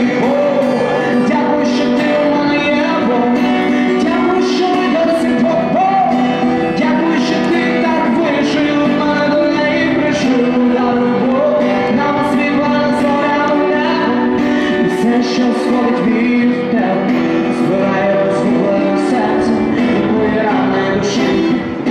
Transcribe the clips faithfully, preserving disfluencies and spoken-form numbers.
Що сходить від тебе, збирає розгублене серце і мої рани душі.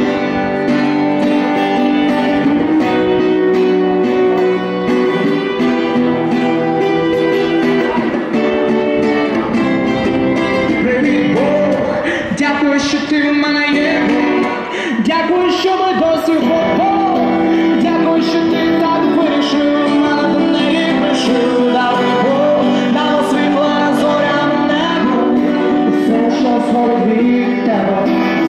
Привіт, Бог, дякую, що ти в мене є. Дякую, що ми досі вдвох. Дякую, що ти так вирішив, мене до неї прийшов. Дав любов, дав світло. Що сходить від тебе.